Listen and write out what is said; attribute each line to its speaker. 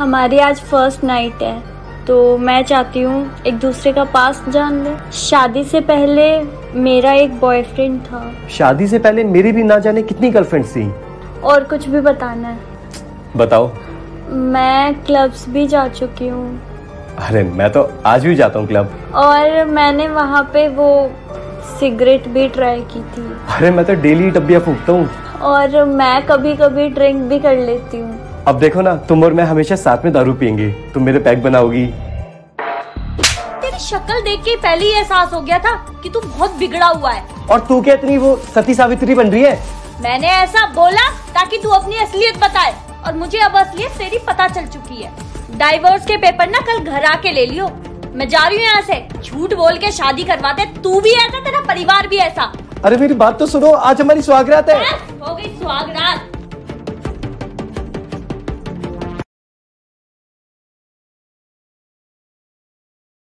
Speaker 1: हमारी आज first night है तो मैं चाहती हूँ एक दूसरे का पास्ट जान ले। शादी से पहले मेरा एक बॉयफ्रेंड था।
Speaker 2: शादी से पहले मेरी भी ना जाने कितनी गर्लफ्रेंड्स थी।
Speaker 1: और कुछ भी बताना है?
Speaker 2: बताओ।
Speaker 1: मैं क्लब्स भी जा चुकी हूँ।
Speaker 2: अरे मैं तो आज भी जाता हूँ क्लब।
Speaker 1: और मैंने वहाँ पे वो सिगरेट भी ट्राई की थी।
Speaker 2: अरे मैं तो डेली डब्बियाँ फूकता हूँ।
Speaker 1: और मैं कभी कभी ड्रिंक भी कर लेती हूँ।
Speaker 2: अब देखो ना, तुम और मैं हमेशा साथ में दारू पियेंगे। तुम मेरे पैक बनाओगी।
Speaker 3: तेरी शक्ल देख के पहले ही एहसास हो गया था कि तू बहुत बिगड़ा हुआ है।
Speaker 2: और तू क्या इतनी वो सती सावित्री बन रही है?
Speaker 3: मैंने ऐसा बोला ताकि तू अपनी असलियत बताए, और मुझे अब असलियत तेरी पता चल चुकी है। डाइवोर्स के पेपर ना कल घर आके ले लियो। मैं जा रही हूँ यहाँ से। झूठ बोल के शादी करवाते, तू भी ऐसा, तेरा परिवार भी ऐसा।
Speaker 2: अरे मेरी बात तो सुनो, आज हमारी सुहागरात है।
Speaker 3: हो गई सुहागरात।